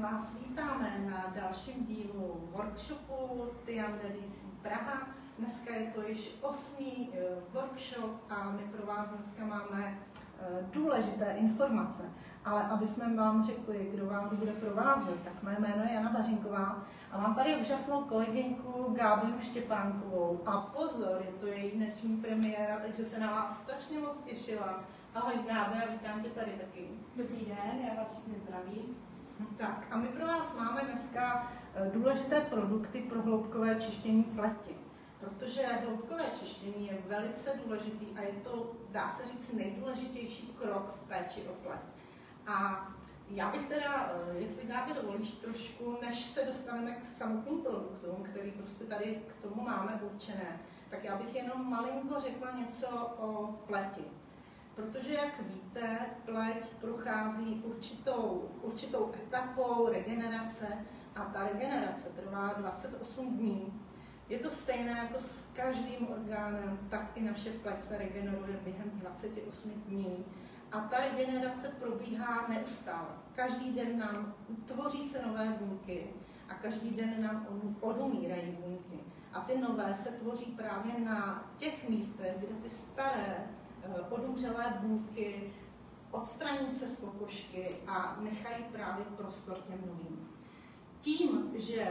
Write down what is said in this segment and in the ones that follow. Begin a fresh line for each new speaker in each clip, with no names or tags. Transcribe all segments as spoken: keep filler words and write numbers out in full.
vás vítáme na dalším dílu workshopu Tyandé D C Praha. Dneska je to již osmý workshop a my pro vás dneska máme důležité informace. Ale aby jsme vám řekli, kdo vás bude provázet, tak mé jméno je Jana Vařinková a mám tady úžasnou kolegyňku Gábinu Štěpánkovou. A pozor, je to její dnešní premiéra, takže se na vás strašně moc těšila. Ahoj Gábe, a vítám tě tady taky.
Dobrý den, já vás všichni zdravím.
Tak a my pro vás máme dneska důležité produkty pro hloubkové čištění pleti. Protože hloubkové čištění je velice důležitý a je to, dá se říct, nejdůležitější krok v péči o pleť. A já bych teda, jestli Gábě dovolíš trošku, než se dostaneme k samotným produktům, který prostě tady k tomu máme určené, tak já bych jenom malinko řekla něco o pleti. Protože, jak víte, pleť prochází určitou, určitou etapou regenerace a ta regenerace trvá dvacet osm dní. Je to stejné jako s každým orgánem, tak i naše pleť se regeneruje během dvaceti osmi dní. A ta regenerace probíhá neustále. Každý den nám tvoří se nové buňky a každý den nám odumírají buňky. A ty nové se tvoří právě na těch místech, kde ty staré odumřelé buňky odstraní se z pokožky a nechají právě prostor těm novým. Tím, že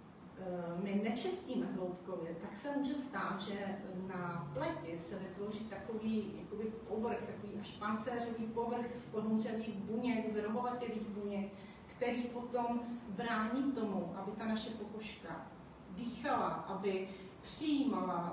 my nečistíme hloubkově, tak se může stát, že na pleti se vytvoří takový jakoby povrch, takový až pancéřový povrch z odumřelých buněk, z rohovatělých buněk, který potom brání tomu, aby ta naše pokožka dýchala, aby přijímala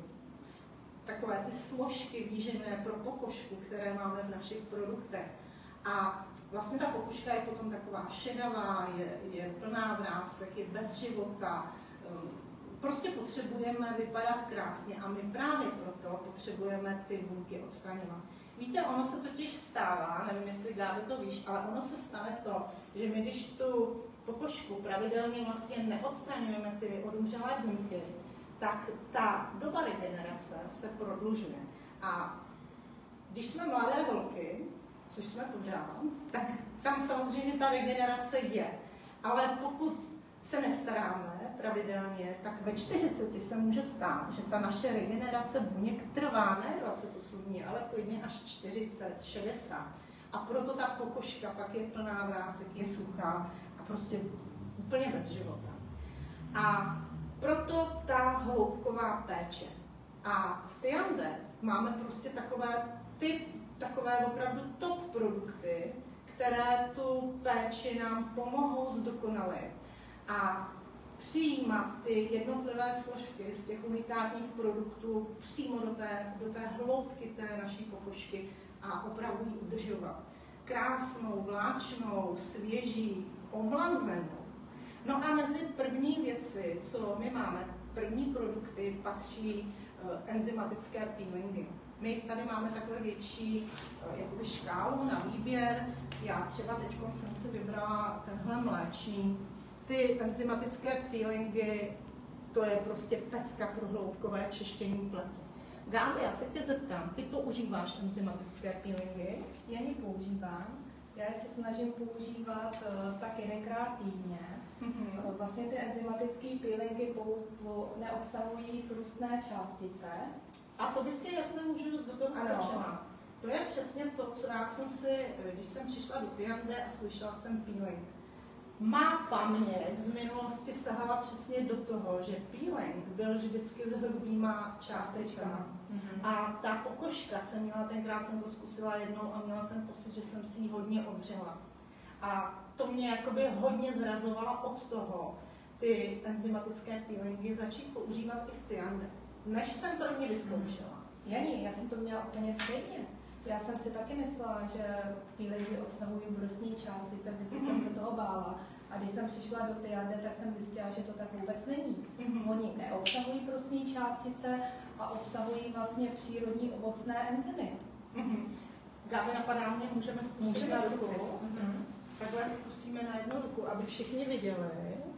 takové ty složky výživné pro pokožku, které máme v našich produktech. A vlastně ta pokožka je potom taková šedavá, je, je plná vrásek, je bez života. Prostě potřebujeme vypadat krásně a my právě proto potřebujeme ty buňky odstraňovat. Víte, ono se totiž stává, nevím, jestli Gáby to víš, ale ono se stane to, že my když tu pokožku pravidelně vlastně neodstraňujeme ty odumřelé buňky, tak ta doba regenerace se prodlužuje. A když jsme mladé holky, což jsme pořád, tak tam samozřejmě ta regenerace je. Ale pokud se nestaráme pravidelně, tak ve čtyřiceti se může stát, že ta naše regenerace buněk trvá ne dvacet osm dní, ale klidně až čtyřicet, šedesát. A proto ta pokožka pak je plná vrásek, je suchá a prostě úplně bez života. A proto ta hloubková péče. A v Tyandé máme prostě takové ty, takové opravdu top produkty, které tu péči nám pomohou zdokonalit a přijímat ty jednotlivé složky z těch unikátních produktů přímo do té, do té hloubky té naší pokožky a opravdu ji udržovat. Krásnou, vláčnou, svěží, omlazenou. No a mezi první věci, co my máme, první produkty, patří uh, enzymatické peelingy. My jich tady máme takhle větší uh, jakoby škálu na výběr. Já třeba teď jsem si vybrala tenhle mléčný. Ty enzymatické peelingy, to je prostě pecka pro hloubkové čištění pleti. Gáby, já se tě zeptám, ty používáš enzymatické peelingy?
Já je používám. Já je se snažím používat uh, tak jedenkrát týdně. Mm-hmm. Vlastně ty enzymatické peelingy po, po, neobsahují průstné částice.
A to bych tě jasně můžu do toho skočila. To je přesně to, co já jsem si, když jsem přišla do Tyandé a slyšela jsem peeling. Má paměť z minulosti sahala přesně do toho, že peeling byl vždycky s hrubýma částečkami. Mm-hmm. A ta pokožka jsem měla, tenkrát jsem to zkusila jednou a měla jsem pocit, že jsem si ji hodně odřela. A to mě jakoby hodně zrazovalo od toho, ty enzymatické peelingy začít používat i v Tyandé, než jsem první vyzkoušela.
Jani, já jsem to měla úplně stejně. Já jsem si taky myslela, že peelingy obsahují brusní částice, vždycky mm-hmm. jsem se toho bála. A když jsem přišla do Tyandé, tak jsem zjistila, že to tak vůbec není. Mm-hmm. Oni neobsahují brusní částice a obsahují vlastně přírodní ovocné enzymy.
Mm-hmm. Gábe, napadá mě, můžeme zkusit na ruku. Mm-hmm. Takhle zkusíme na jednu ruku, aby všichni viděli.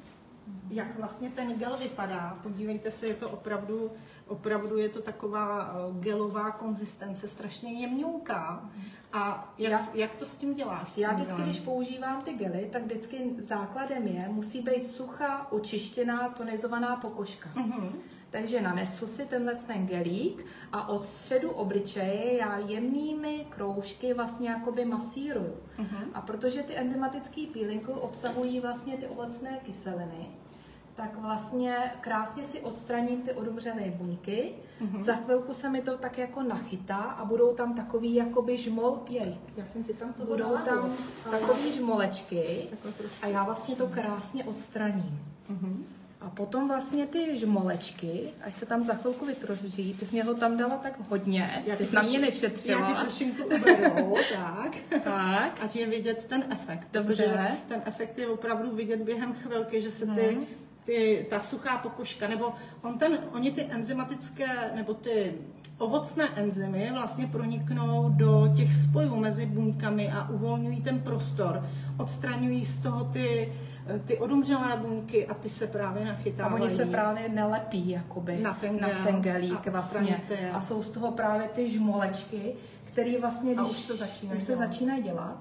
jak vlastně ten gel vypadá. Podívejte se, je to opravdu, opravdu je to taková gelová konzistence, strašně jemňouká. A jak, já, jak to s tím děláš?
Já vždycky, když používám ty gely, tak vždycky základem je, musí být suchá, očištěná, tonizovaná pokožka. Mm-hmm. Takže nanesu si tenhle ten gelík a od středu obličeje já jemnými kroužky vlastně jakoby masíruju. Uh-huh. A protože ty enzymatické peelingy obsahují vlastně ty ovocné kyseliny, tak vlastně krásně si odstraním ty odumřelé buňky. Uh-huh. Za chvilku se mi to tak jako nachytá a budou tam takový jakoby žmol, jej.
Já jsem ti tam to
budou
dala,
tam takový žmolečky a já vlastně to krásně odstraním. Uh-huh. A potom vlastně ty žmolečky, až se tam za chvilku vytroží, ty jsi mě ho tam dala tak hodně, ty jsi na mě nešetřila.
Já ti trošinku uberou, tak.
tak.
Ať je vidět ten efekt.
Dobře.
Ten efekt je opravdu vidět během chvilky, že se ty, hmm. ty, ta suchá pokožka, nebo on ten, oni ty enzymatické, nebo ty ovocné enzymy vlastně proniknou do těch spojů mezi buňkami a uvolňují ten prostor, odstraňují z toho ty ty odumřelé buňky a ty se právě nachytávají.
A oni se právě nelepí jakoby
na ten,
na ten gelík
a
vlastně. A jsou z toho právě ty žmolečky, které vlastně, když
už se začínají
už se začínají dělat.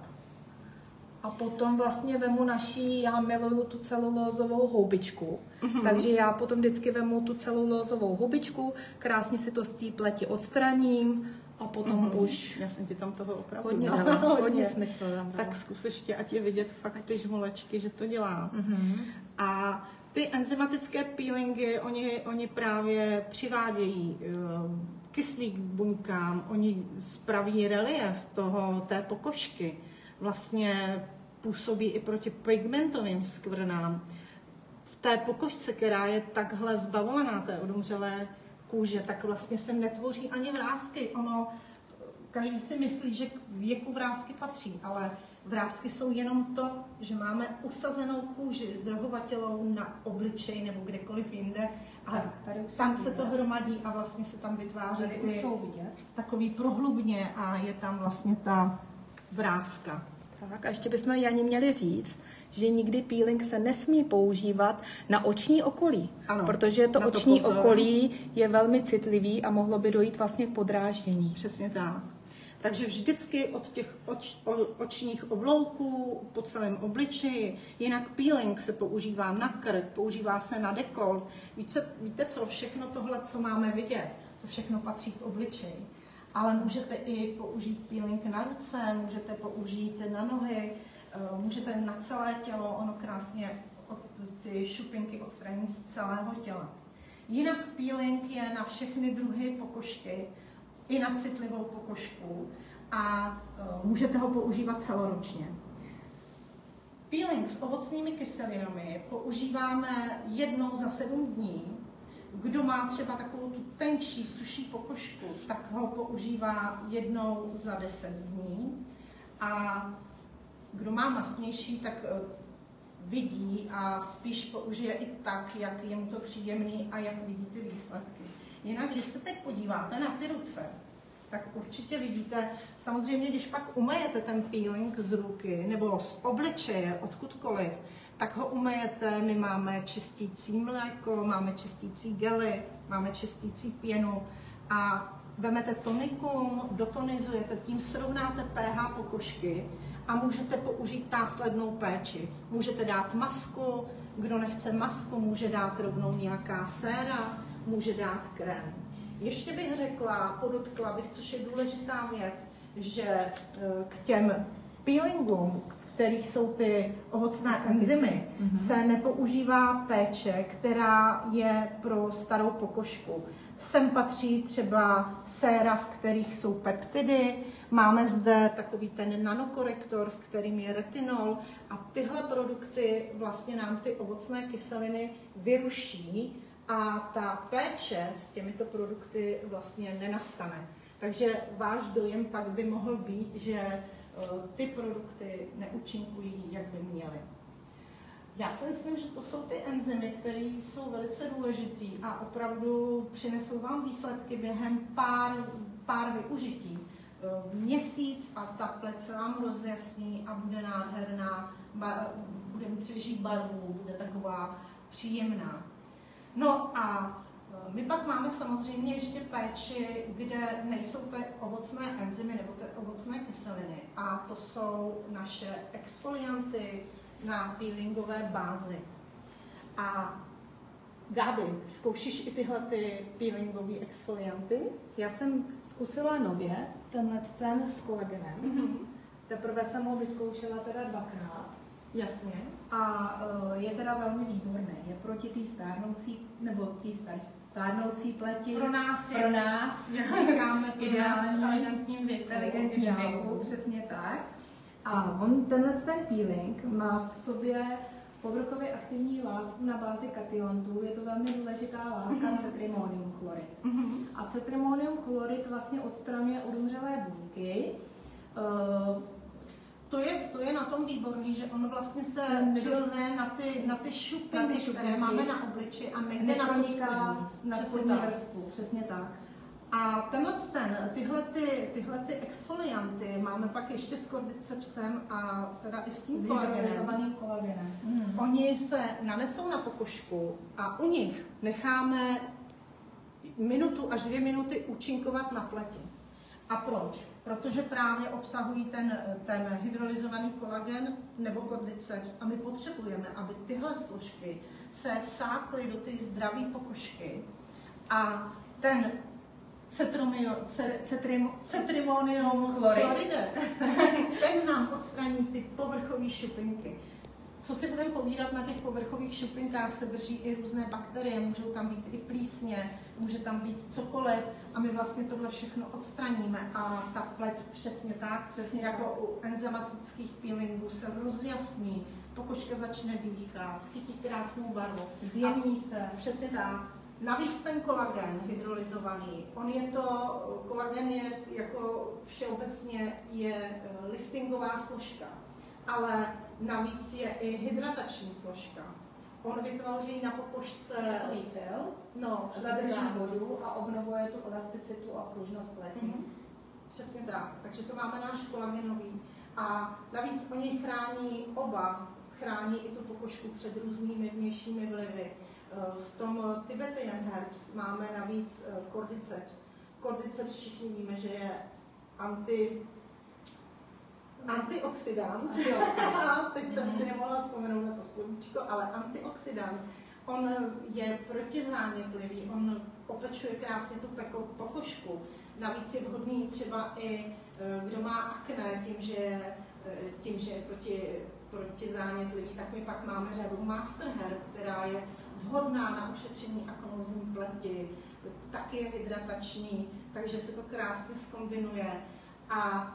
A potom vlastně vemu naší, já miluju tu celulózovou houbičku, mm-hmm. takže já potom vždycky vemu tu celulózovou houbičku, krásně si to z té pleti odstraním, a potom mm-hmm. už...
Já jsem ti tam toho opravdu
hodně dala, hodně, hodně smysl tam dala.
Tak zkus ještě, ať je vidět fakt ty žmolečky, že to dělá.
Mm-hmm.
A ty enzymatické peelingy, oni, oni právě přivádějí uh, kyslík k buňkám, oni spraví relief toho, té pokožky, vlastně působí i proti pigmentovým skvrnám. V té pokožce, která je takhle zbavovaná té odumřelé kůže, tak vlastně se netvoří ani vrásky. Ono, každý si myslí, že k věku vrásky patří, ale vrásky jsou jenom to, že máme usazenou kůži zrohovatělou na obličeji nebo kdekoliv jinde a
tak, tady
tam se to hromadí a vlastně se tam vytváří ty, takový prohlubně a je tam vlastně ta vrázka.
Tak a ještě bychom Jani měli říct, že nikdy peeling se nesmí používat na oční okolí, ano, protože to oční to okolí je velmi citlivý a mohlo by dojít vlastně k podráždění.
Přesně tak. Takže vždycky od těch oč, o, očních oblouků po celém obličeji, jinak peeling se používá na krk, používá se na dekolt. Víte, víte co, všechno tohle, co máme vidět, to všechno patří k obličeji. Ale můžete i použít peeling na ruce, můžete použít na nohy, můžete na celé tělo, ono krásně od, ty šupinky odstraní z celého těla. Jinak peeling je na všechny druhy pokožky, i na citlivou pokožku a uh, můžete ho používat celoročně. Peeling s ovocnými kyselinami používáme jednou za sedm dní. Kdo má třeba takovou tu tenčí, suší pokožku, tak ho používá jednou za deset dní. A kdo má masnější, tak vidí a spíš použije i tak, jak je mu to příjemný a jak vidí ty výsledky. Jinak, když se teď podíváte na ty ruce, tak určitě vidíte, samozřejmě, když pak umejete ten peeling z ruky nebo z obličeje, odkudkoliv, tak ho umejete, my máme čistící mléko, máme čistící gely, máme čistící pěnu a vemete tonikum, dotonizujete, tím srovnáte pH pokožky a můžete použít následnou péči. Můžete dát masku, kdo nechce masku, může dát rovnou nějaká séra, může dát krém. Ještě bych řekla, podotkla bych, což je důležitá věc, že k těm peelingům, v kterých jsou ty ovocné enzymy, mm-hmm. se nepoužívá péče, která je pro starou pokožku. Sem patří třeba séra, v kterých jsou peptidy, máme zde takový ten nanokorektor, v kterým je retinol a tyhle produkty vlastně nám ty ovocné kyseliny vyruší a ta péče s těmito produkty vlastně nenastane. Takže váš dojem pak by mohl být, že ty produkty neúčinkují, jak by měly. Já si myslím, že to jsou ty enzymy, které jsou velice důležitý a opravdu přinesou vám výsledky během pár, pár využití. Měsíc a ta pleť se vám rozjasní a bude nádherná, bude mít svěží barvu, bude taková příjemná. No a my pak máme samozřejmě ještě péči, kde nejsou ty ovocné enzymy nebo ty ovocné kyseliny. A to jsou naše exfolianty na peelingové bázi. A Gáby, zkoušíš i tyhle ty peelingové exfolianty?
Já jsem zkusila nově tenhle ten s kolagenem. Mm-hmm. Teprve jsem ho vyzkoušela teda dvakrát.
Jasně.
A uh, je teda velmi výborný. Je proti té stárnoucí, nebo té stárnoucí pleti.
Pro nás
pro nás
říkáme ideální elegantním věku.
Elegantním věku, přesně tak. A on tenhle ten peeling má v sobě povrchově aktivní látku na bázi kationtu. Je to velmi důležitá látka, mm-hmm. cetrimonium chlorid. Mm-hmm. A cetrimonium chlorid vlastně odstraňuje odumřelé buňky. Uh,
To je, to je na tom výborný, že on vlastně se přilne na ty, na ty šupinky, na ty které máme na obliči a nejde na spodní,
na spodní vrstvu, přesně tak.
A tenhle ten, tyhle, ty, tyhle ty exfolianty máme pak ještě s cordycepsem a teda i s tím kolagenem.
kolagenem. Mm.
Oni se nanesou na pokožku a u nich necháme minutu až dvě minuty účinkovat na pleti. A proč? Protože právě obsahují ten, ten hydrolyzovaný kolagen nebo cordyceps a my potřebujeme, aby tyhle složky se vsákly do ty zdravé pokožky a ten cetrimonium chloride, ten nám odstraní ty povrchové šupinky. Co si budeme povídat, na těch povrchových šupinkách se drží i různé bakterie, můžou tam být i plísně, může tam být cokoliv a my vlastně tohle všechno odstraníme a ta pleť přesně tak, přesně jako u enzymatických peelingů se rozjasní, pokožka začne dýchat, chytí krásnou barvu.
Zjemní se.
Přesně tak. Navíc ten kolagen hydrolyzovaný, on je to, kolagen je jako všeobecně je liftingová složka, ale navíc je i hydratační složka. On vytvoří na pokožce
fil,
no,
zadrží vodu a obnovuje tu elasticitu a pružnost pleti. Mm-hmm.
Přesně tak, takže to máme náš kolagenový. A navíc oni chrání oba, chrání i tu pokožku před různými vnějšími vlivy. V tom Tibetan Herbs máme navíc cordyceps. Cordyceps všichni víme, že je anti Antioxidant. Antioxidant. Teď jsem si nemohla vzpomenout na to slovíčko, ale antioxidant. On je protizánětlivý, on opečuje krásně tu pokožku. Navíc je vhodný třeba i kdo má akné, tím, že, tím, že je proti, protizánětlivý, tak my pak máme řadu Master Herb, která je vhodná na ušetření aknózní pleti, taky je hydratační, takže se to krásně zkombinuje. A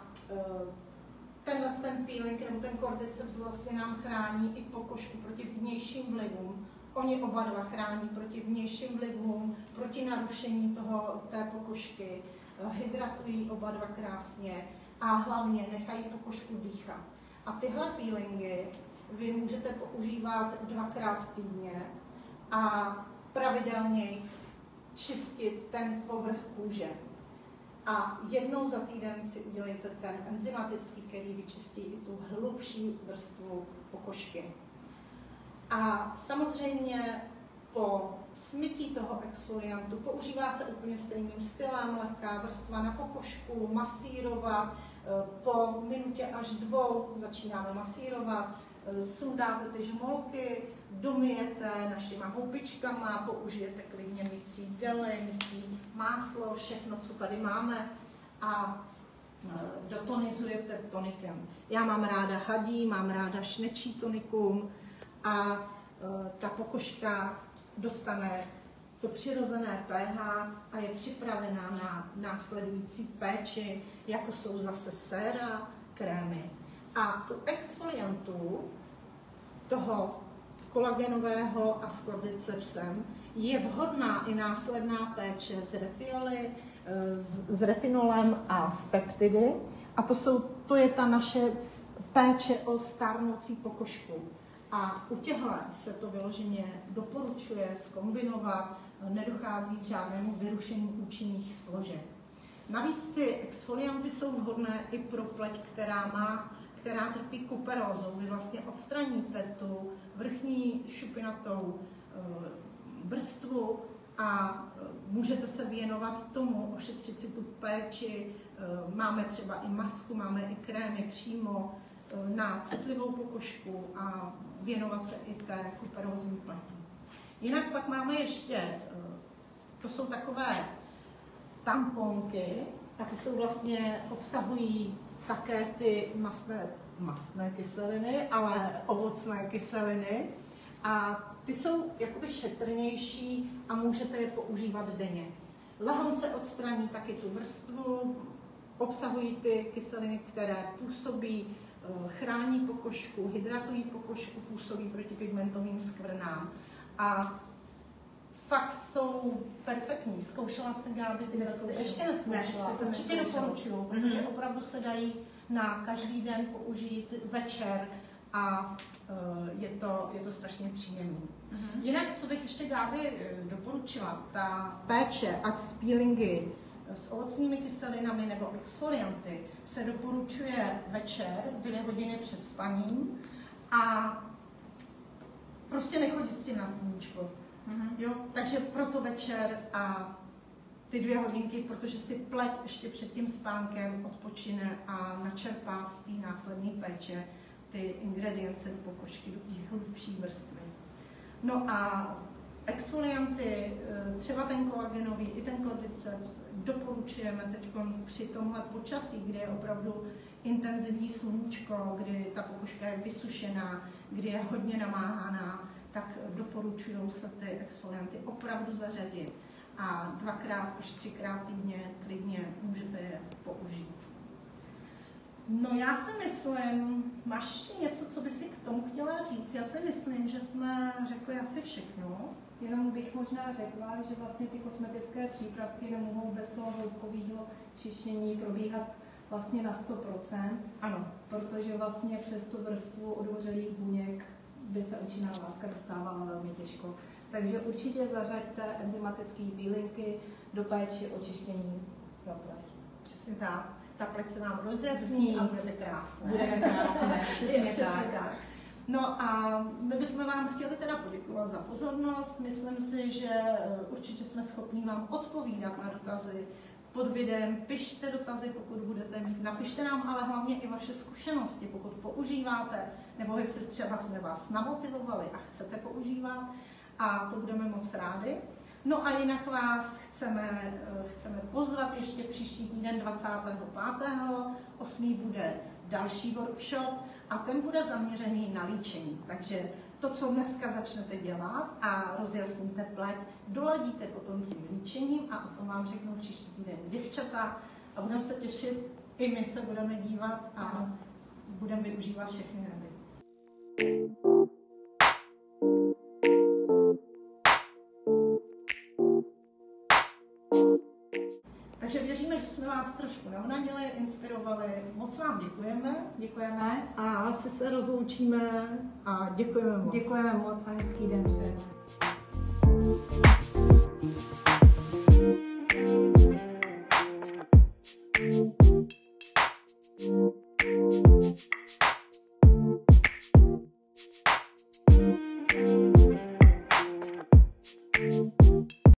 tenhle ten peeling nebo ten cordyceps vlastně nám chrání i pokožku proti vnějším vlivům. Oni oba dva chrání proti vnějším vlivům, proti narušení toho, té pokožky, hydratují oba dva krásně a hlavně nechají pokožku dýchat. A tyhle peelingy vy můžete používat dvakrát týdně a pravidelně čistit ten povrch kůže. A jednou za týden si udělejte ten enzymatický, který vyčistí i tu hlubší vrstvu pokožky. A samozřejmě po smytí toho exfoliantu používá se úplně stejným stylem, lehká vrstva na pokožku, masírovat, po minutě až dvou začínáme masírovat, sundáte ty žmolky, domyjete našima houbičkama, použijete klidně mycí gely, mycí máslo, všechno, co tady máme a dotonizujete tonikem. Já mám ráda hadí, mám ráda šnečí tonikum a ta pokožka dostane to přirozené pH a je připravená na následující péči, jako jsou zase séra, krémy. A u exfoliantů toho kolagenového a s cordycepsem je vhodná i následná péče s retioly, s, s retinolem a s peptidy. A to, jsou, to je ta naše péče o stárnoucí pokožku. A u těchto se to vyloženě doporučuje zkombinovat, nedochází k žádnému vyrušení účinných složek. Navíc ty exfolianty jsou vhodné i pro pleť, která má která trpí kuperózou. Vy vlastně odstraníte tu vrchní šupinatou vrstvu a můžete se věnovat tomu, ošetřit si tu péči. Máme třeba i masku, máme i krémy přímo na citlivou pokožku a věnovat se i té kuperózní pleti. Jinak pak máme ještě, to jsou takové tamponky, a ty jsou vlastně, obsahují také ty mastné, mastné kyseliny, ale ovocné kyseliny. A ty jsou jakoby šetrnější a můžete je používat denně. Lehonce odstraní taky tu vrstvu, obsahují ty kyseliny, které působí, chrání pokožku, hydratují pokožku, působí proti pigmentovým skvrnám. A fakt jsou perfektní. Zkoušela jsem Gáby ty testy? Ještě nezkoušela. Ne, určitě doporučuju, protože mm-hmm. opravdu se dají na každý den použít večer a uh, je, to, je to strašně příjemné. Mm-hmm. Jinak, co bych ještě Gáby doporučila, ta péče a peelingy s ovocnými kyselinami nebo exfolianty se doporučuje večer, dvě hodiny před spaním a prostě nechodit s tím na sluníčko. Mm-hmm. Jo? Takže proto večer a ty dvě hodinky, protože si pleť ještě před tím spánkem odpočine a načerpá z té následné péče ty ingredience do pokožky, do těch hlubší vrstvy. No a exfolianty, třeba ten kolagenový i ten cordyceps, doporučujeme teď při tomhle počasí, kdy je opravdu intenzivní sluníčko, kdy ta pokožka je vysušená, kdy je hodně namáhaná, tak doporučují se ty exfolianty opravdu zařadit a dvakrát až třikrát týdně klidně můžete je použít. No já si myslím, máš ještě něco, co by si k tomu chtěla říct? Já si myslím, že jsme řekli asi všechno.
Jenom bych možná řekla, že vlastně ty kosmetické přípravky nemohou bez toho hloubkového čištění probíhat vlastně na sto procent.
Ano.
Protože vlastně přes tu vrstvu odhořelých buněk by se účinná látka dostávala velmi těžko. Takže určitě zařaďte enzymatické peelingy do péči očištění pro pleť.
Přesně tak. Ta pleť se nám rozjasní a budete krásné.
Budeme krásné, přesně tak.
tak. No a my bychom vám chtěli teda poděkovat za pozornost. Myslím si, že určitě jsme schopni vám odpovídat na dotazy pod videem. Pište dotazy, pokud budete mít. Napište nám ale hlavně i vaše zkušenosti, pokud používáte, nebo jestli třeba jsme vás namotivovali a chcete používat. A to budeme moc rádi. No a jinak vás chceme, chceme pozvat ještě příští týden dvacátého pátého osmého bude další workshop a ten bude zaměřený na líčení. Takže to, co dneska začnete dělat a rozjasníte pleť, doladíte potom tím líčením a o tom vám řeknou příští týden děvčata a budeme se těšit, i my se budeme dívat a budeme využívat všechny rady. Takže věříme, že jsme vás trošku navnadili, inspirovali. Moc vám děkujeme.
Děkujeme.
A asi se rozloučíme a děkujeme moc.
Děkujeme moc a hezký den přejeme.